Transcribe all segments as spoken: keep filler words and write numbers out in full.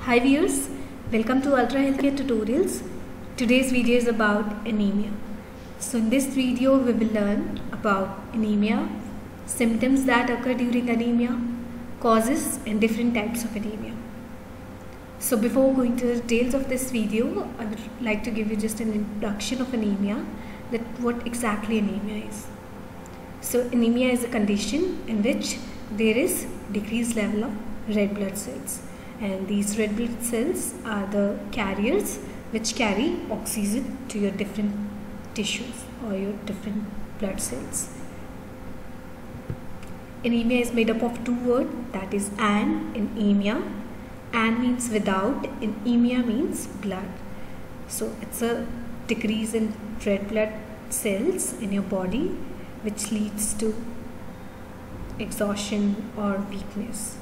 Hi viewers, welcome to Ultra Healthcare Tutorials. Today's video is about anemia. So in this video we will learn about anemia, symptoms that occur during anemia, causes and different types of anemia. So before going to the details of this video, I would like to give you just an introduction of anemia, that what exactly anemia is. So anemia is a condition in which there is decreased level of red blood cells. And these red blood cells are the carriers which carry oxygen to your different tissues or your different blood cells. Anemia is made up of two words, that is an and emia. An means without and emia means blood. So it's a decrease in red blood cells in your body which leads to exhaustion or weakness.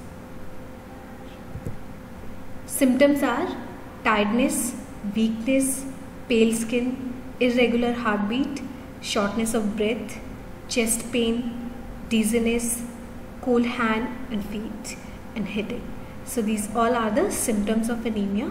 Symptoms are tiredness, weakness, pale skin, irregular heartbeat, shortness of breath, chest pain, dizziness, cold hand and feet, and headache. So these all are the symptoms of anemia.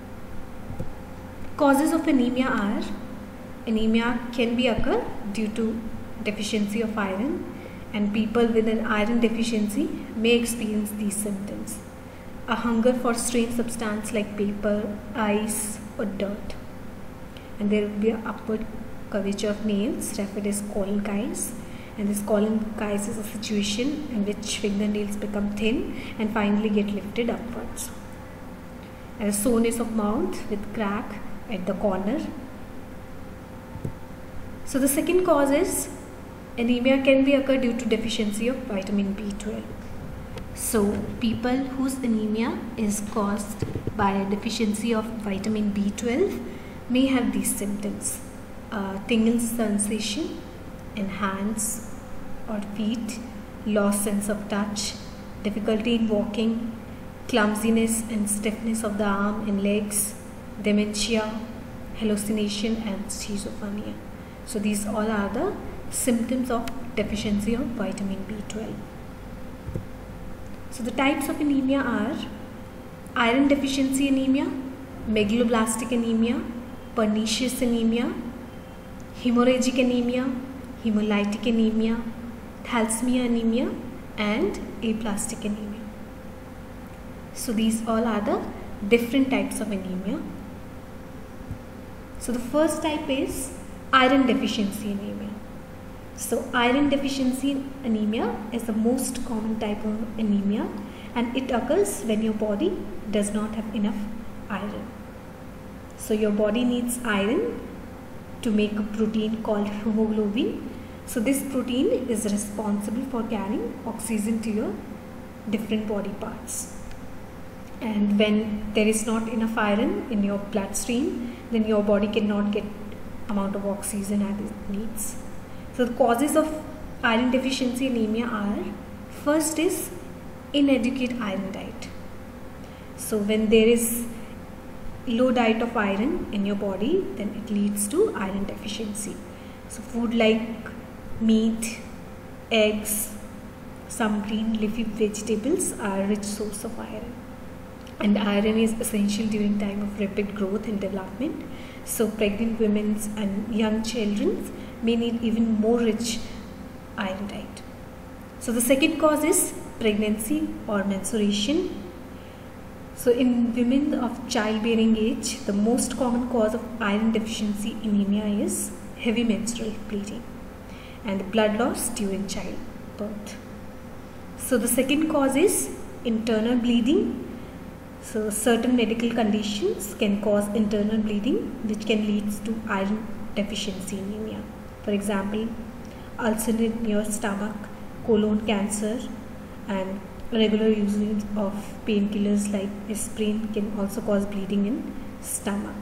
Causes of anemia are: anemia can be occur due to deficiency of iron, and people with an iron deficiency may experience these symptoms. A hunger for strange substance like paper, ice or dirt. And there will be an upward curvature of nails referred as colloquies. And this colloquies is a situation in which fingernails become thin and finally get lifted upwards. And a soreness of mouth with crack at the corner. So the second cause is anemia can be occur due to deficiency of vitamin B twelve. So people whose anemia is caused by a deficiency of vitamin B twelve may have these symptoms: uh, tingling sensation in hands or feet, lost sense of touch, difficulty in walking, clumsiness and stiffness of the arm and legs, dementia, hallucination and schizophrenia. So these all are the symptoms of deficiency of vitamin B twelve. So the types of anemia are iron deficiency anemia, megaloblastic anemia, pernicious anemia, hemorrhagic anemia, hemolytic anemia, thalassemia anemia and aplastic anemia. So these all are the different types of anemia. So the first type is iron deficiency anemia. So iron deficiency anemia is the most common type of anemia, and it occurs when your body does not have enough iron. So your body needs iron to make a protein called hemoglobin. So this protein is responsible for carrying oxygen to your different body parts. And when there is not enough iron in your bloodstream, then your body cannot get amount of oxygen as it needs. So the causes of iron deficiency anemia are: first is inadequate iron diet. So when there is low diet of iron in your body, then it leads to iron deficiency. So food like meat, eggs, some green leafy vegetables are a rich source of iron. And iron is essential during time of rapid growth and development. So pregnant women and young children may need even more rich iron diet. So the second cause is pregnancy or menstruation. So in women of childbearing age, the most common cause of iron deficiency anemia is heavy menstrual bleeding and blood loss during childbirth. So the second cause is internal bleeding. So certain medical conditions can cause internal bleeding, which can lead to iron deficiency anemia. For example, ulcer in your stomach, colon cancer, and regular usage of painkillers like aspirin can also cause bleeding in stomach.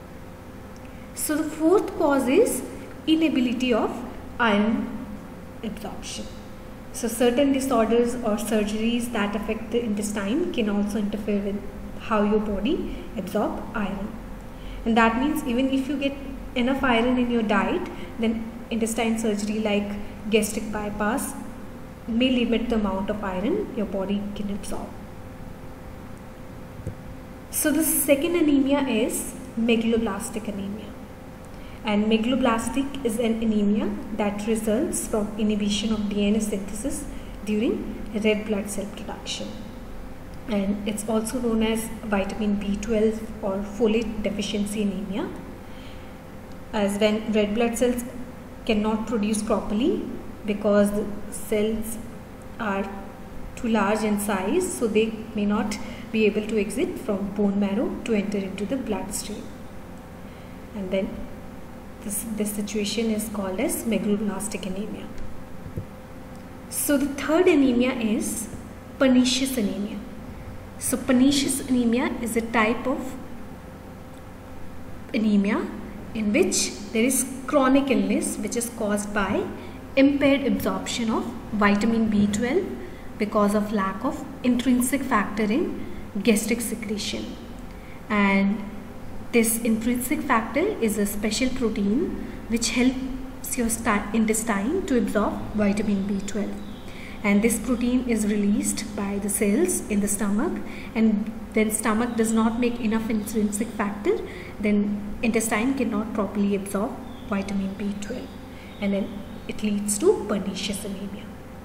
So the fourth cause is inability of iron absorption. So certain disorders or surgeries that affect the intestine can also interfere with how your body absorbs iron. And that means even if you get enough iron in your diet, then intestine surgery like gastric bypass may limit the amount of iron your body can absorb. So the second anemia is megaloblastic anemia. And megaloblastic is an anemia that results from inhibition of D N A synthesis during red blood cell production. And it's also known as vitamin B twelve or folate deficiency anemia, as when red blood cells cannot produce properly because the cells are too large in size, so they may not be able to exit from bone marrow to enter into the bloodstream. And then this, this situation is called as megaloblastic anemia. So the third anemia is pernicious anemia. So pernicious anemia is a type of anemia in which there is chronic illness which is caused by impaired absorption of vitamin B twelve because of lack of intrinsic factor in gastric secretion. And this intrinsic factor is a special protein which helps your intestine to absorb vitamin B twelve. And this protein is released by the cells in the stomach, and when stomach does not make enough intrinsic factor, then intestine cannot properly absorb vitamin B twelve, and then it leads to pernicious anemia.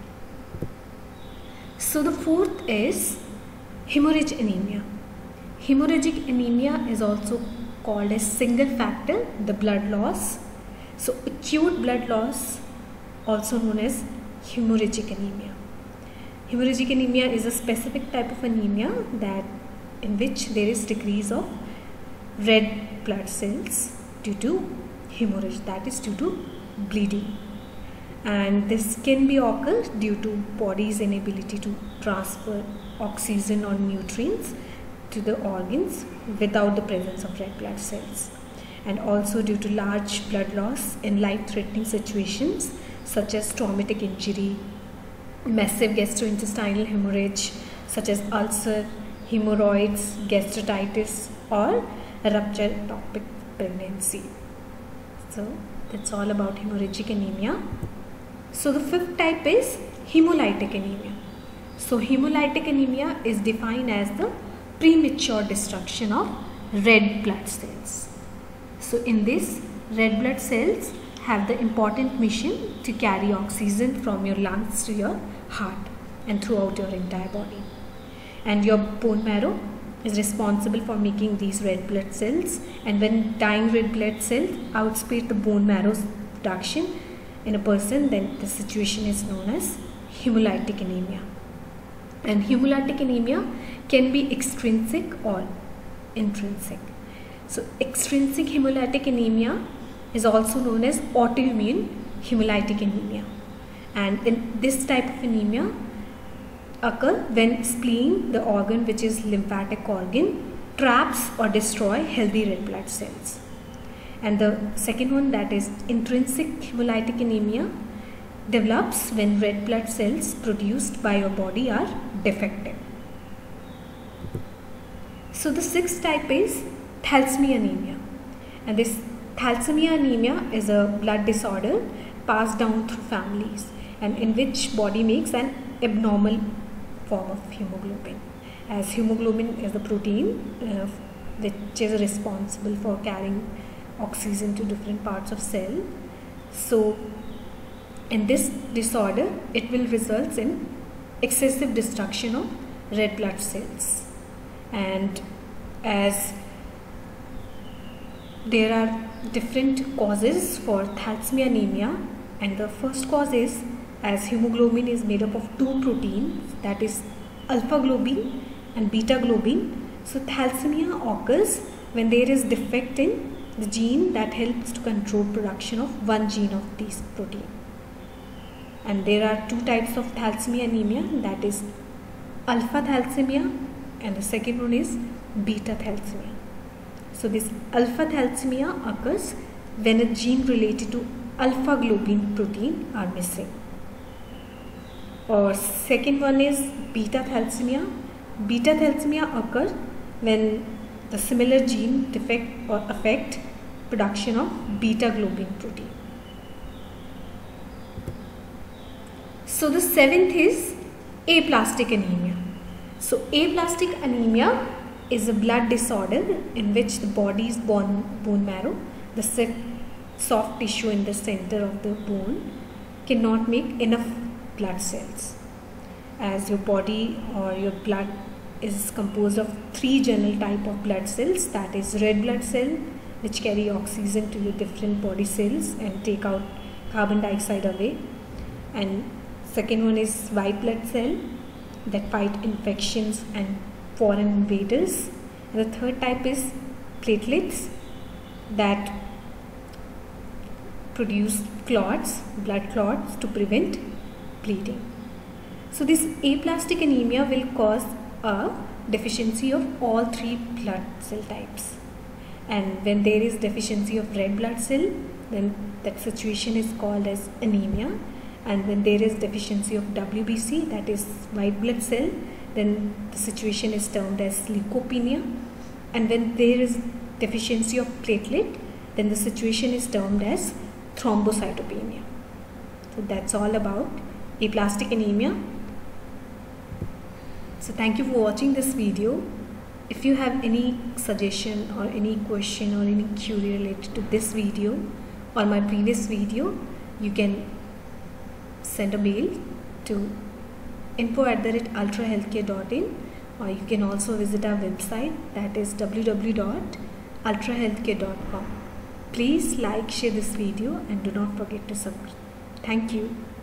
So the fourth is hemorrhage anemia. Hemorrhagic anemia is also called as single factor, the blood loss. So acute blood loss, also known as hemorrhagic anemia. Hemorrhagic anemia is a specific type of anemia that in which there is decrease of red blood cells due to hemorrhage, that is due to bleeding. And this can be occur due to body's inability to transfer oxygen or nutrients to the organs without the presence of red blood cells, and also due to large blood loss in life-threatening situations such as traumatic injury, massive gastrointestinal hemorrhage such as ulcer, hemorrhoids, gastritis, or a ruptured ectopic pregnancy. So that's all about hemorrhagic anemia. So the fifth type is hemolytic anemia. So hemolytic anemia is defined as the premature destruction of red blood cells. So in this, red blood cells have the important mission to carry oxygen from your lungs to your heart and throughout your entire body. And your bone marrow is responsible for making these red blood cells, and when dying red blood cells outspeed the bone marrow's production in a person, then the situation is known as hemolytic anemia. And hemolytic anemia can be extrinsic or intrinsic. So extrinsic hemolytic anemia is also known as autoimmune hemolytic anemia, and in this type of anemia occur when spleen, the organ which is lymphatic organ, traps or destroy healthy red blood cells. And the second one, that is intrinsic hemolytic anemia, develops when red blood cells produced by your body are defective. So the sixth type is thalassemia anemia, and this thalassemia anemia is a blood disorder passed down through families, and in which body makes an abnormal form of hemoglobin, as hemoglobin is the protein uh, which is responsible for carrying oxygen to different parts of cell. So in this disorder, it will result in excessive destruction of red blood cells. And as there are different causes for thalassemia anemia, and the first cause is, as hemoglobin is made up of two proteins, that is alpha globin and beta globin. So thalassemia occurs when there is defect in the gene that helps to control production of one gene of these protein. And there are two types of thalassemia anemia, that is alpha thalassemia, and the second one is beta thalassemia. So this alpha thalassemia occurs when a gene related to alpha globin protein are missing. Or second one is beta thalassemia. Beta thalassemia occurs when the similar gene defect or affect production of beta globin protein. So the seventh is aplastic anemia. So aplastic anemia is a blood disorder in which the body's bone, bone marrow, the soft tissue in the center of the bone, cannot make enough blood cells. As your body or your blood is composed of three general type of blood cells, that is red blood cell, which carry oxygen to your different body cells and take out carbon dioxide away, and second one is white blood cell that fight infections and foreign invaders, and the third type is platelets that produce clots, blood clots, to prevent bleeding. So this aplastic anemia will cause a deficiency of all three blood cell types, and when there is deficiency of red blood cell, then that situation is called as anemia, and when there is deficiency of W B C, that is white blood cell, then the situation is termed as leukopenia, and when there is deficiency of platelet, then the situation is termed as thrombocytopenia. So that's all about aplastic anemia. So thank you for watching this video. If you have any suggestion or any question or any query related to this video or my previous video, you can send a mail to info at the rate ultrahealthcare dot in, or you can also visit our website, that is w w w dot ultrahealthcare dot com. Please like, share this video, and do not forget to subscribe. Thank you.